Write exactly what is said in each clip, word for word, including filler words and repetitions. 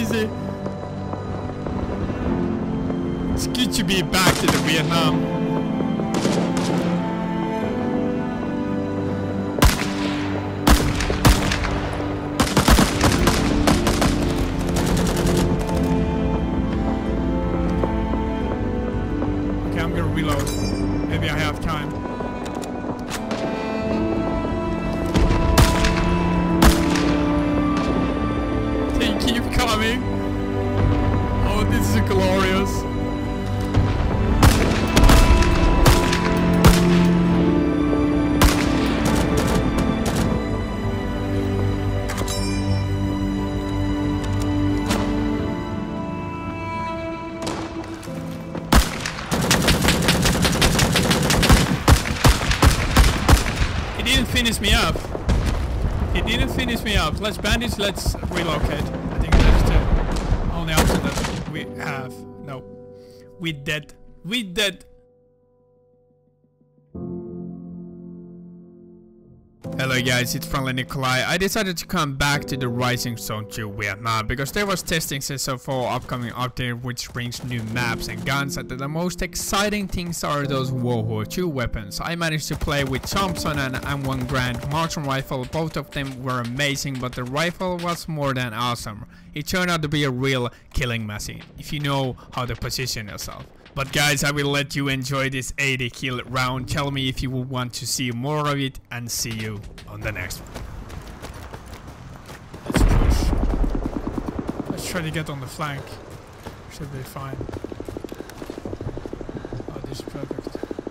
crazy. It's good to be back to the Vietnam. Okay, I'm gonna reload. Maybe I have time. They keep coming. Oh, this is glorious. Finish me up. He didn't finish me up. Let's bandage, let's relocate. I think that's the only option that we have. No. We dead. We dead. Hello guys, it's Friendly Nikolai. I decided to come back to the Rising Zone two Vietnam because there was testing session for upcoming update which brings new maps and guns, and the most exciting things are those World War two weapons. I managed to play with Thompson and M one Grand Marksman rifle. Both of them were amazing, but the rifle was more than awesome. It turned out to be a real killing machine if you know how to position yourself. But guys, I will let you enjoy this eighty kill round. Tell me if you would want to see more of it, and see you on the next one. Let's push. Let's try to get on the flank. Should be fine. Oh, this is perfect.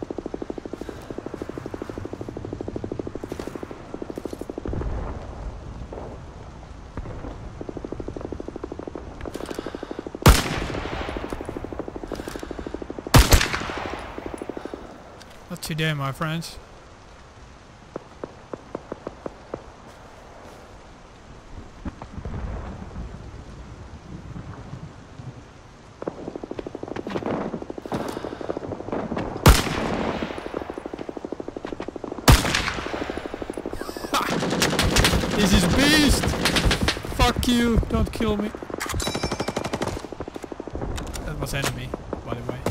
Not today, my friends. Ha! This is beast! Fuck you! Don't kill me. That was enemy, by the way.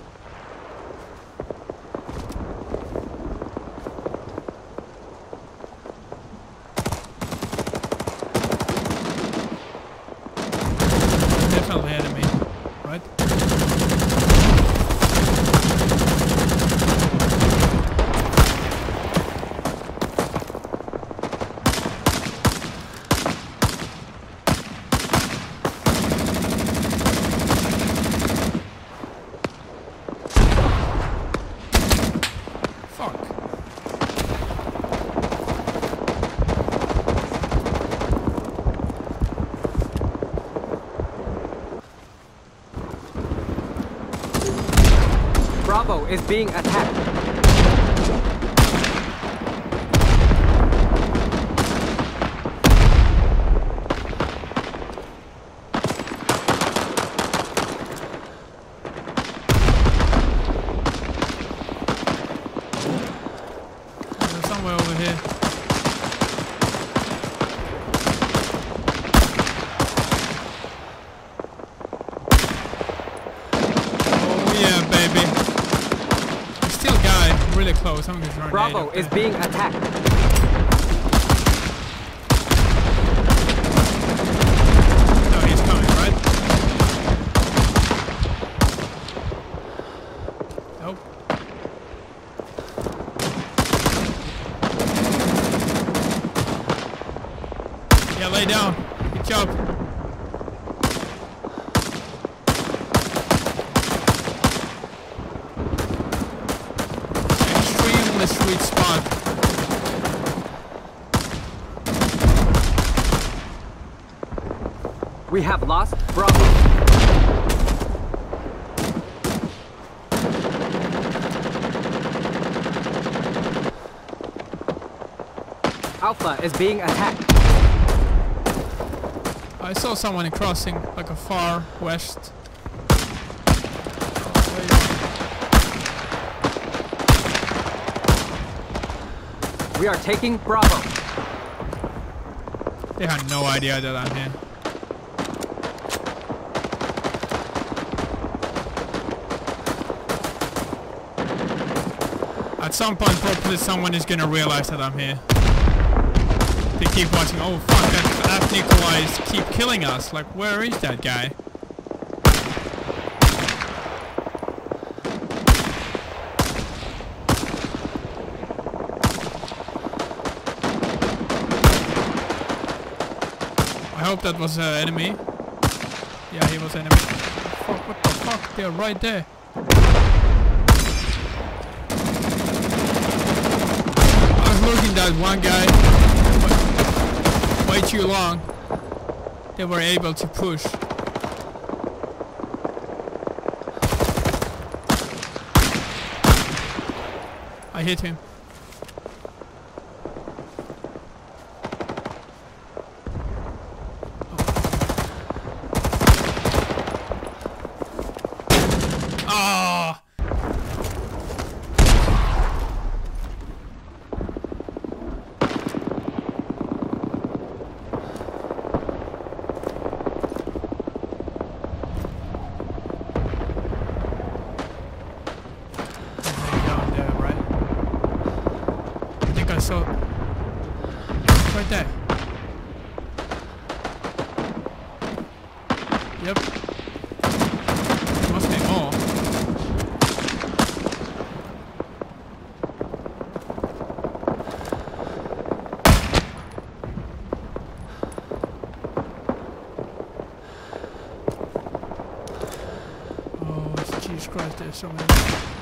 Enemy, right? Fuck. Bravo is being attacked. There's somewhere over here. Oh yeah, baby. Really close. I'm gonna run. Bravo is being attacked. No, he's coming, right? Nope. Yeah, lay down. Good job. Sweet spot. We have lost Bravo. Alpha is being attacked. I saw someone crossing like a far west. We are taking Bravo. They had no idea that I'm here. At some point, probably someone is gonna realize that I'm here. They keep watching. Oh fuck! That F Nikolai is keep killing us. Like, where is that guy? I hope that was an uh, enemy. Yeah, he was enemy. Fuck! What the fuck? They're right there. Looking that one guy way too long. They were able to push. I hit him. Ah! So, right there. Yep. Must be more. Oh, Jesus Christ, there's so many.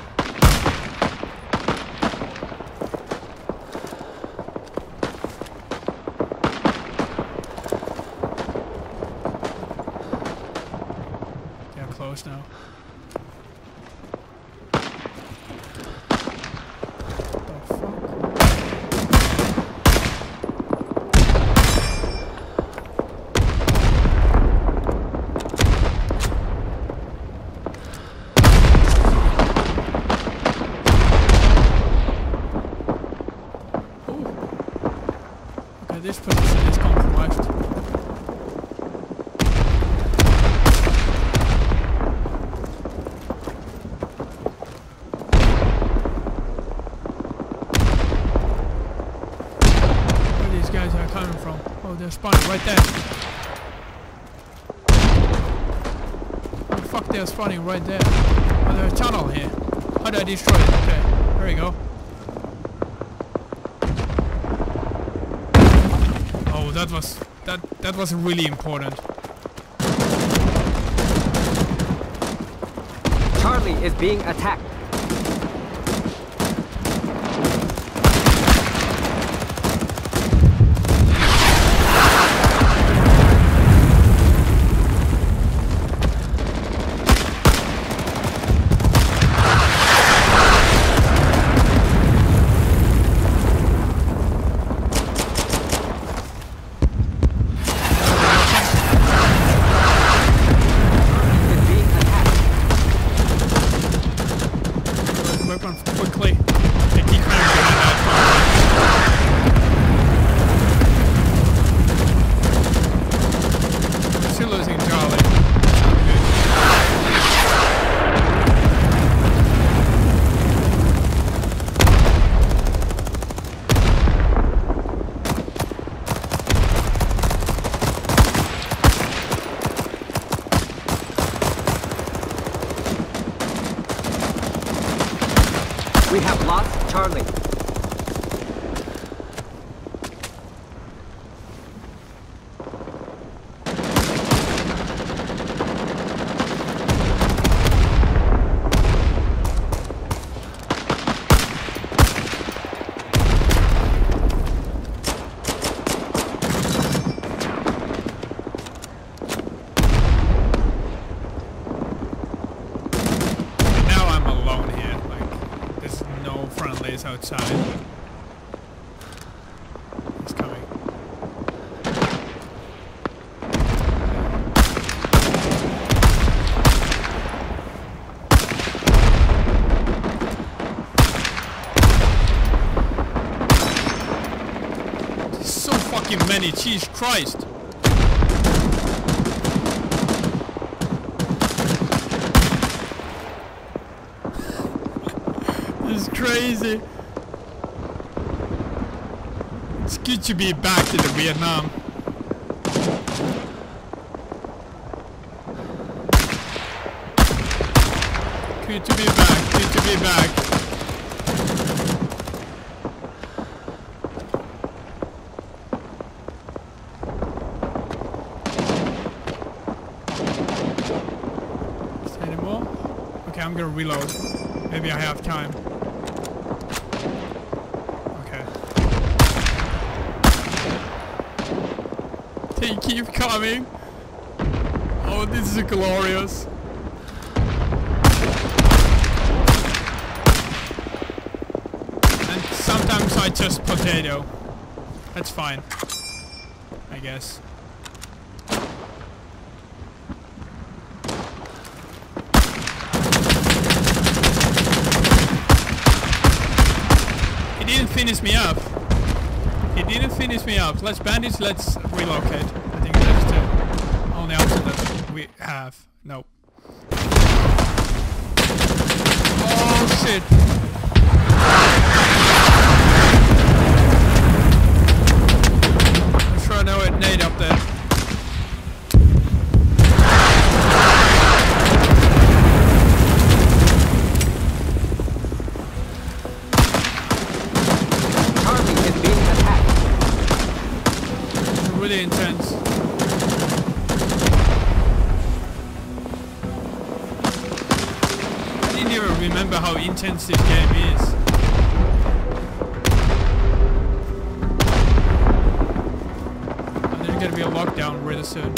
Close now. What the fuck? Ooh. Okay, this position is compromised. Guys are coming from. Oh, they're spawning right there. Oh fuck, they're spawning right there. Oh, there's a tunnel here. How do I destroy it? Okay, there we go. Oh, that was that that was really important. Charlie is being attacked. Quickly. They keep trying to get that far. Still losing Charlie. We have lost Charlie. Friendlies outside. He's coming. There's so fucking many, Jesus Christ. This is crazy. It's good to be back to the Vietnam. Good to be back, good to be back. Is there any more? Okay, I'm gonna reload. Maybe I have time. Okay. They keep coming. Oh, this is glorious. And sometimes I just potato. That's fine, I guess. He didn't finish me up. He didn't finish me up. Let's bandage, let's relocate. I think that's the only option that we have. Nope. Oh shit. I'm sure I know it nade up there. Charlie is being attacked. It's really intense. I didn't even remember how intense this game is. And there's gonna be a lockdown really soon.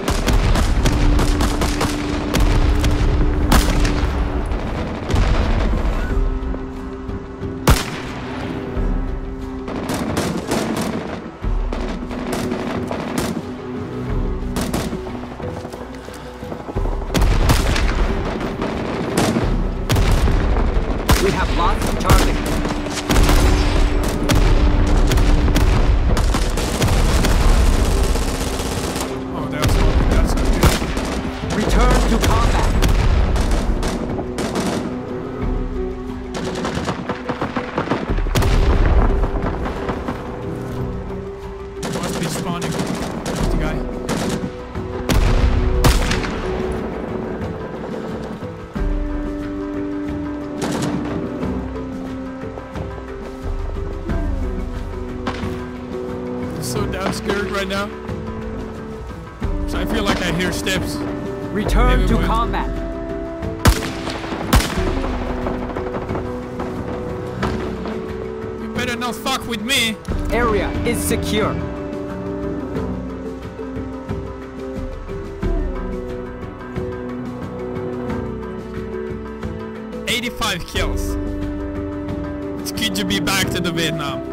We have lost Charlie. Oh, that's not, that's not good. Return to combat. Must be spawning. That's the guy. So damn scared right now. So I feel like I hear steps. Return Maybe to wait. combat. You better not fuck with me. Area is secure. eighty-five kills. It's good to be back to the Vietnam.